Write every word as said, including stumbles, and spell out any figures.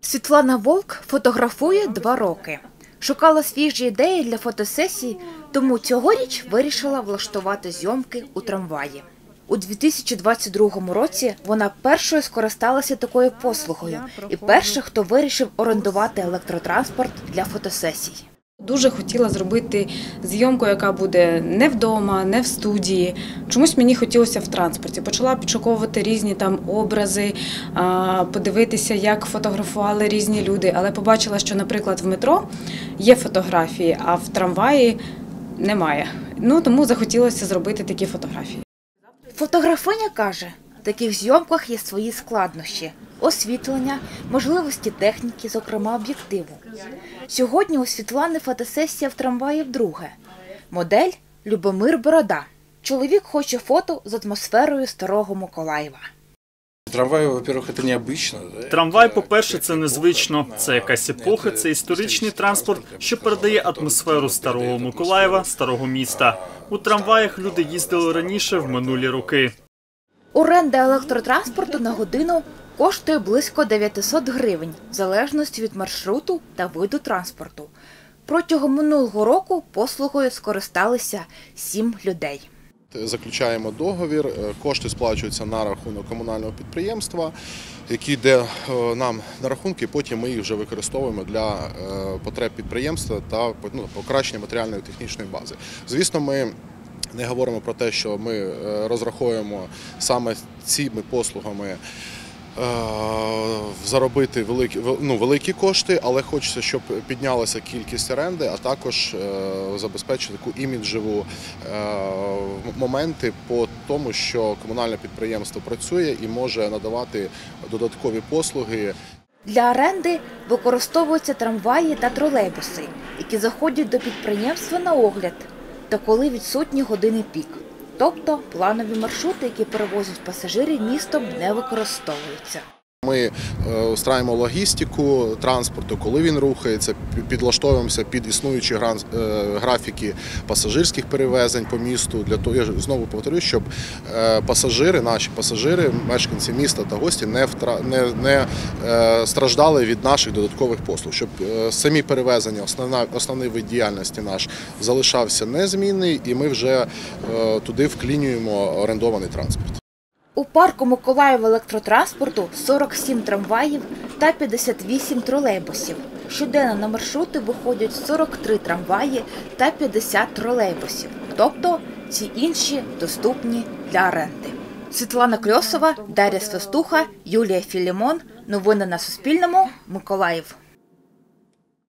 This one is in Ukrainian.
Світлана Вовк фотографує два роки. Шукала свіжі ідеї для фотосесій, тому цьогоріч вирішила влаштувати зйомки у трамваї. У дві тисячі двадцять другому році вона першою скористалася такою послугою і перша, хто вирішив орендувати електротранспорт для фотосесій. Дуже хотіла зробити зйомку, яка буде не вдома, не в студії. Чомусь мені хотілося в транспорті. Почала підшуковувати різні там образи, подивитися, як фотографували різні люди. Але побачила, що, наприклад, в метро є фотографії, а в трамваї немає. Ну, тому захотілося зробити такі фотографії. Фотографиня каже, в таких зйомках є свої складнощі – освітлення, можливості техніки, зокрема об'єктиву. Сьогодні у Світлани фотосесія в трамваї вдруге. Модель – Любомир Борода. Чоловік хоче фото з атмосферою Старого Миколаєва. Трамвай, во-первых, це необычно. Трамвай, по-перше, це незвично. Це якась епоха, це історичний транспорт, що передає атмосферу Старого Миколаєва, старого міста. У трамваях люди їздили раніше, в минулі роки. Оренда електротранспорту на годину коштує близько дев'ятисот гривень, в залежності від маршруту та виду транспорту. Протягом минулого року послугою скористалися сім людей. Заключаємо договір, кошти сплачуються на рахунок комунального підприємства, який йде нам на рахунки, потім ми їх вже використовуємо для потреб підприємства та покращення матеріальної та технічної бази. Звісно, ми не говоримо про те, що ми розраховуємо саме цими послугами заробити великі, ну, великі кошти, але хочеться, щоб піднялася кількість оренди, а також забезпечити таку іміджеву моменти по тому, що комунальне підприємство працює і може надавати додаткові послуги. Для оренди використовуються трамваї та тролейбуси, які заходять до підприємства на огляд, та коли відсутні години пік. Тобто планові маршрути, які перевозять пасажирів містом, не використовуються. Ми устраюємо логістику транспорту, коли він рухається, підлаштовуємося під існуючі графіки пасажирських перевезень по місту, для того, я знову повторюю, щоб пасажири, наші пасажири, мешканці міста та гості не, втра... не, не страждали від наших додаткових послуг, щоб самі перевезення, основна, основний вид діяльності наш залишався незмінний, і ми вже туди вклінюємо орендований транспорт. У парку Миколаєва електротранспорту сорок сім трамваїв та п'ятдесят вісім тролейбусів. Щоденно на маршрути виходять сорок три трамваї та п'ятдесят тролейбусів. Тобто ці інші доступні для оренди. Світлана Кльосова, Дар'я Свистуха, Юлія Філімон. Новини на Суспільному. Миколаїв.